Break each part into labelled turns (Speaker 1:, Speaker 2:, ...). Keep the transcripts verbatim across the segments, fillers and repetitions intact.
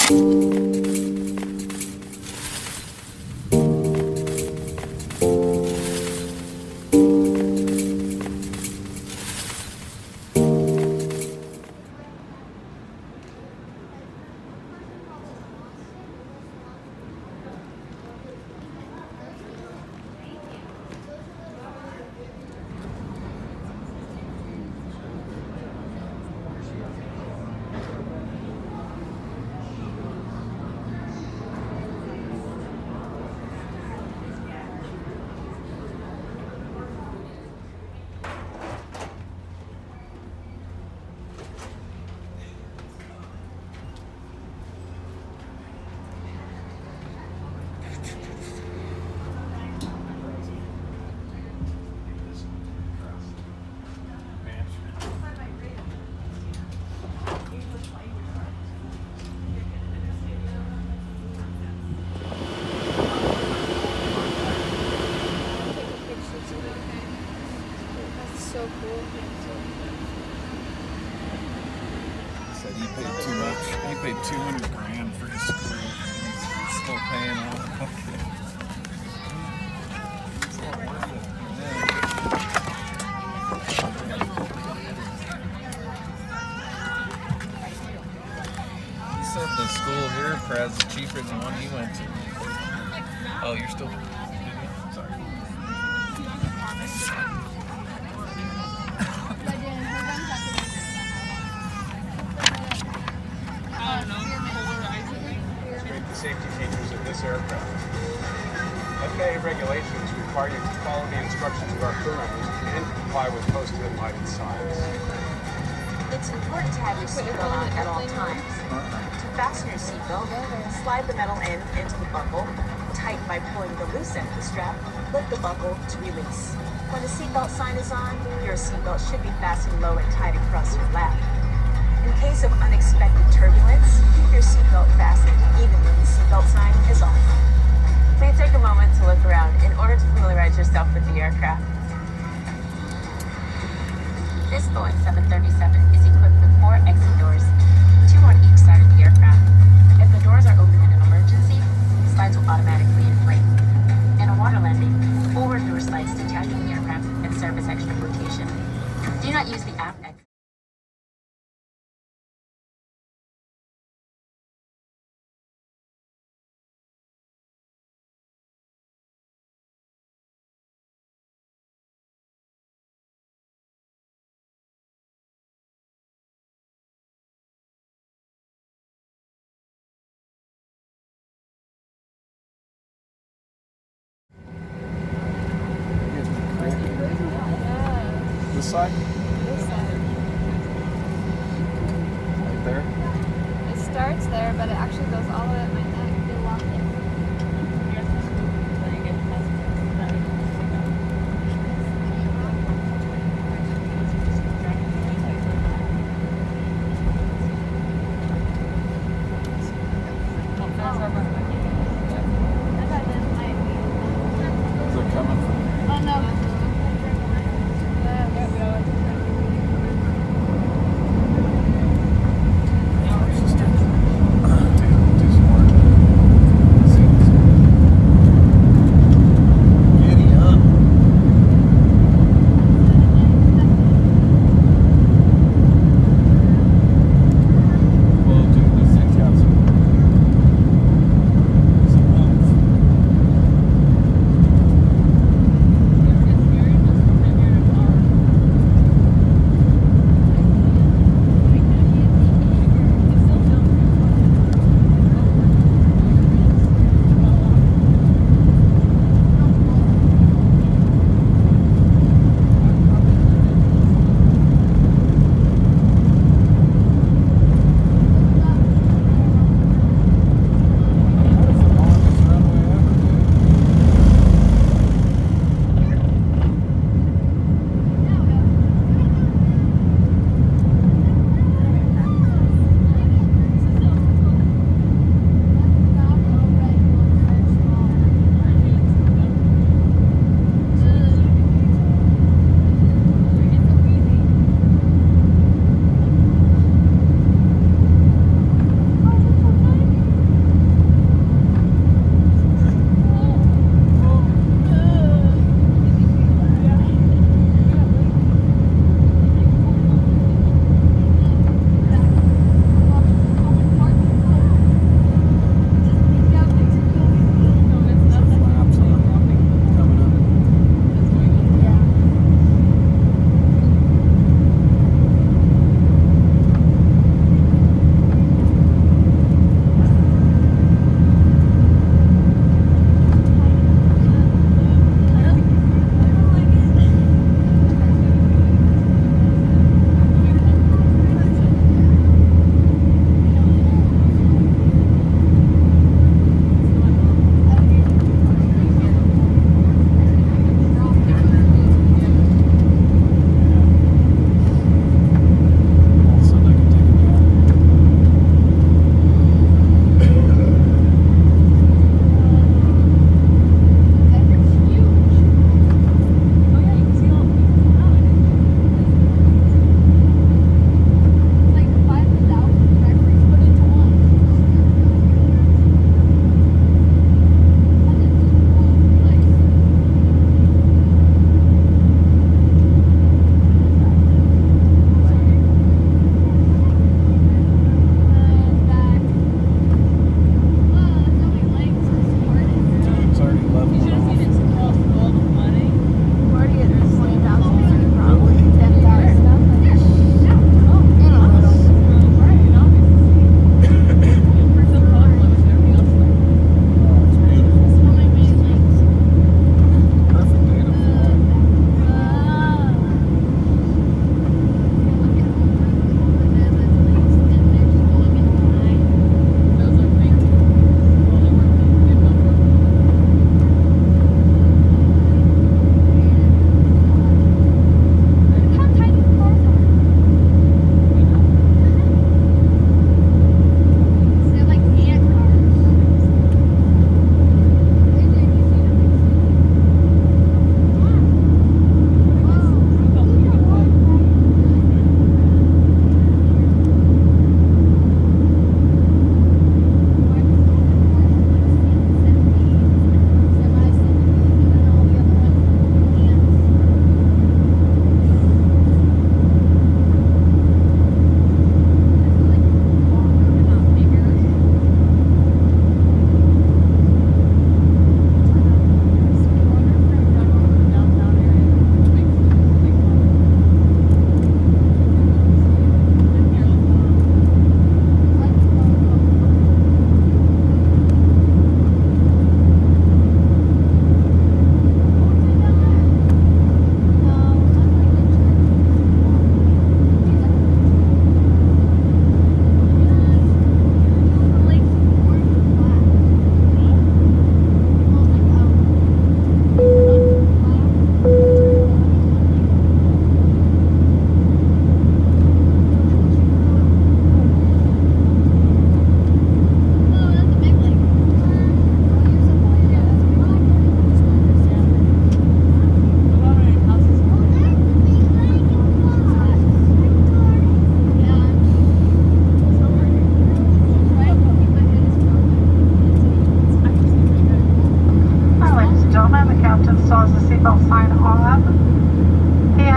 Speaker 1: two hundred grand for his school. He's still paying off. Okay. It's all worth it. Yeah. He said the school here, Praz, is cheaper than the one he went to. Oh, you're still... Sorry.
Speaker 2: Safety features of this aircraft. F A A regulations require you to follow the instructions of our crew members and comply with posted and lighted signs.
Speaker 3: It's important to have your seatbelt on at all times. To fasten your seatbelt, slide the metal end into the buckle, tighten by pulling the loose end of the strap, lift the buckle to release. When the seatbelt sign is on, your seatbelt should be fastened low and tight across your lap. In case of unexpected turbulence, keep your seatbelt fastened even when the seatbelt sign is off. Please take a moment to look around in order to familiarize yourself with the aircraft. This Boeing seven thirty-seven is equipped with four exit doors, two on each side of the aircraft. If the doors are open in an emergency, slides will automatically inflate. In a water landing, forward door slides detach from the aircraft and serve as extra flotation. Do not use the aft exit.
Speaker 1: This side?
Speaker 4: This side.
Speaker 1: Right there?
Speaker 4: It starts there, but it actually goes all the way up my neck. You lock it.
Speaker 1: Is it coming from?
Speaker 4: Oh no.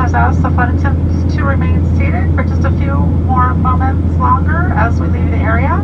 Speaker 5: passengers ask the flight attendants to remain seated for just a few more moments longer as we leave the area.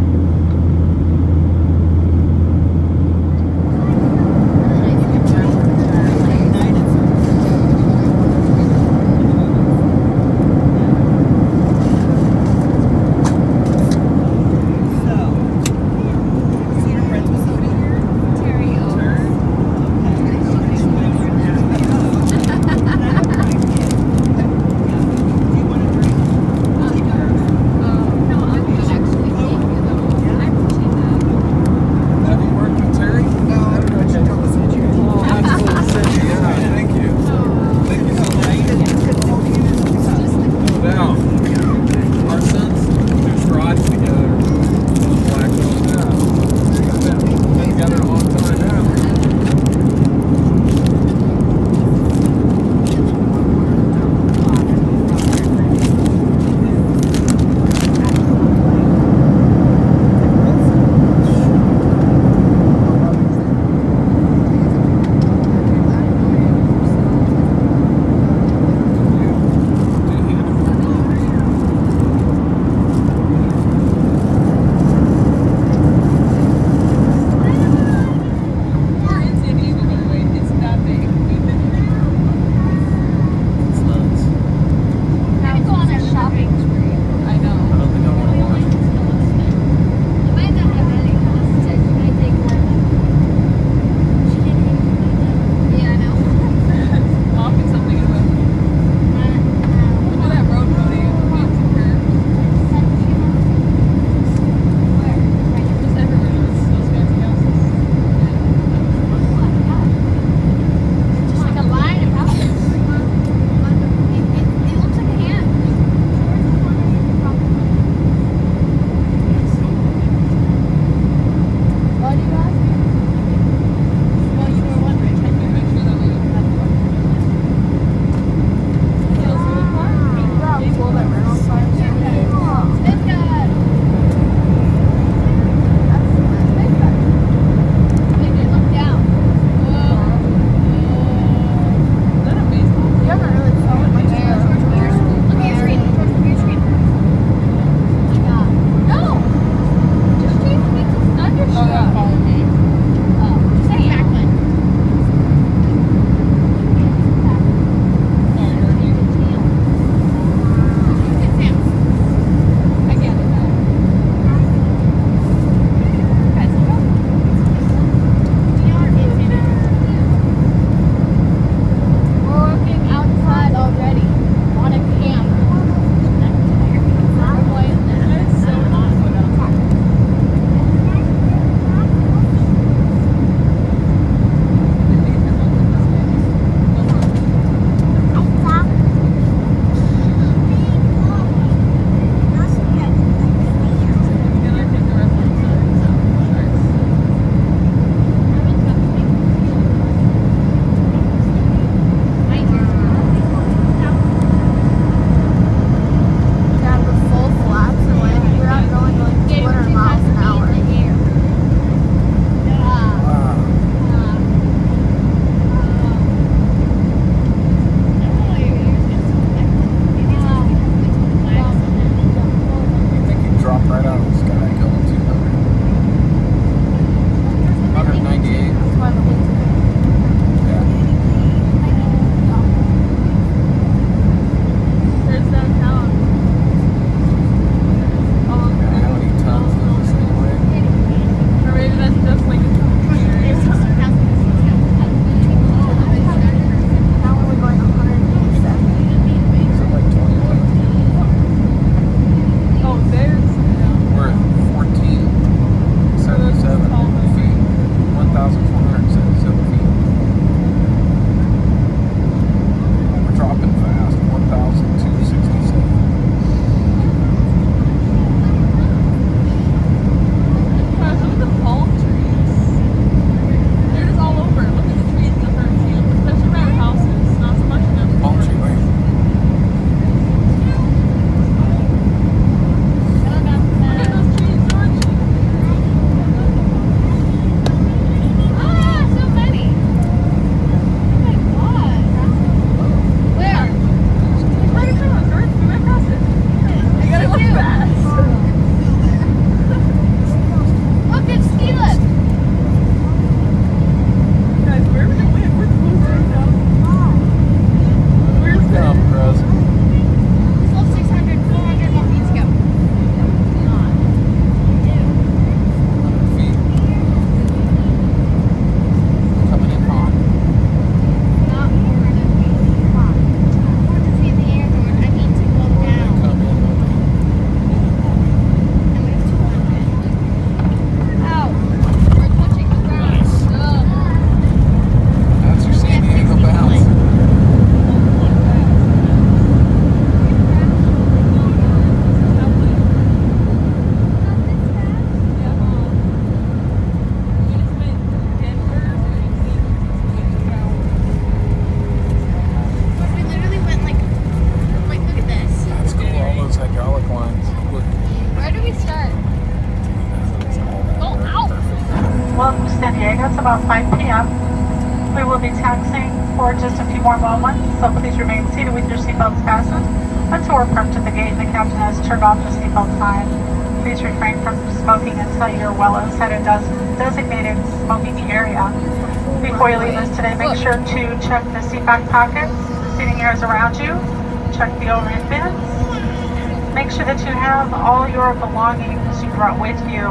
Speaker 5: of San Diego. It's about five P M We will be taxiing for just a few more moments, so please remain seated with your seatbelts fastened until we're parked at the gate and the captain has turned off the seatbelt sign. Please refrain from smoking until you're well inside a designated smoking area. Before you leave us today, make sure to check the seat back pockets, the seating areas around you, check the overhead bins. Make sure that you have all your belongings you brought with you.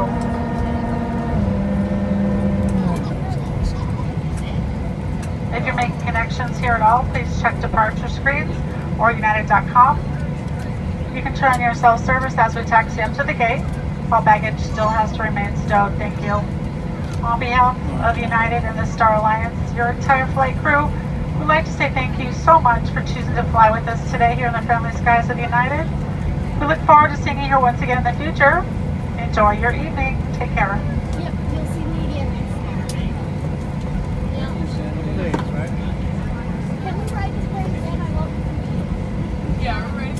Speaker 5: If you're making connections here at all, please check departure screens or united dot com. You can turn on your self-service as we taxi up to the gate. All baggage still has to remain stowed. Thank you. On behalf of United and the Star Alliance, your entire flight crew, we'd like to say thank you so much for choosing to fly with us today here in the friendly skies of United. We look forward to seeing you here once again in the future. Enjoy your evening. Take care.
Speaker 4: Yep, you'll see me again next Saturday. Can we ride this plane again? I won't.
Speaker 6: Yeah, we're ready.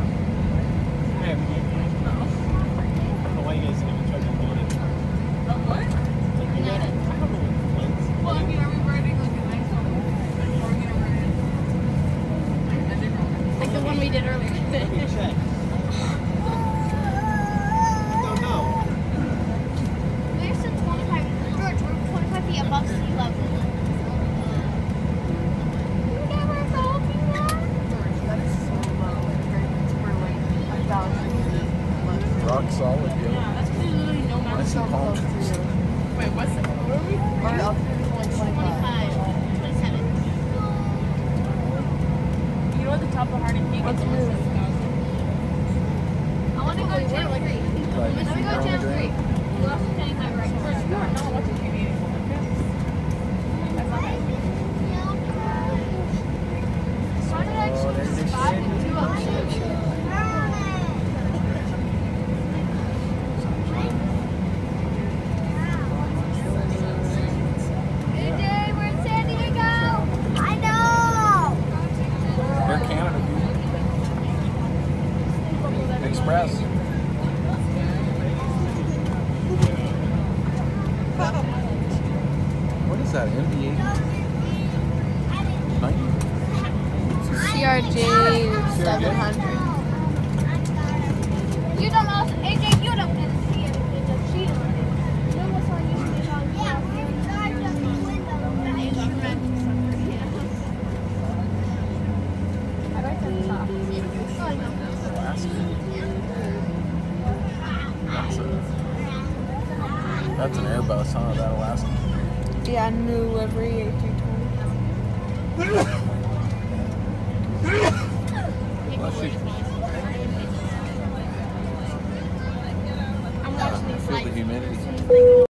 Speaker 6: Well, I mean, are we riding like a nice one? Or are we gonna ride a different one?
Speaker 4: Like the one we did earlier.
Speaker 7: Don't know.
Speaker 4: We're still twenty-five, George, we're twenty-five feet above sea level. You never told me that.
Speaker 6: George, that is so low. Like, right, we're like a thousand feet.
Speaker 1: Rock solid,
Speaker 6: Yeah,
Speaker 1: yeah.
Speaker 6: that's because there's literally no
Speaker 1: I
Speaker 6: mountains
Speaker 1: see
Speaker 6: on
Speaker 1: palm
Speaker 6: close
Speaker 1: trees.
Speaker 6: to. Wait, what's it? Where are we? Our altitude is like twenty-five.
Speaker 4: twenty-five, twenty-seven.
Speaker 6: You know what the top of Hardy Peak is?
Speaker 4: Let's move. I want to go to channel three.
Speaker 1: Like,
Speaker 4: Let me go to
Speaker 1: on the
Speaker 4: channel three.
Speaker 1: drain.
Speaker 4: You lost twenty-five right
Speaker 6: George, you are not watching T V anymore. That's not bad.
Speaker 4: Started
Speaker 1: Oh,
Speaker 4: actually
Speaker 1: there's
Speaker 4: just
Speaker 1: the
Speaker 4: five
Speaker 1: shit.
Speaker 4: and two oh two. Good day, we're in San Diego. I know.
Speaker 1: Air Canada, dude. Express. What is that, M D eight? ninety?
Speaker 4: C R J seven hundred. You don't know, A J, you don't get to see it. She don't. You know what's on YouTube? Yeah, an instrument. I like that top. Oh, I know.
Speaker 1: That's, a, that's an Airbus, huh? That Alaska.
Speaker 8: Yeah, new livery A three twenty.
Speaker 1: Bless you.
Speaker 4: I'm watching these
Speaker 1: Feel the
Speaker 4: lights.
Speaker 1: humidity.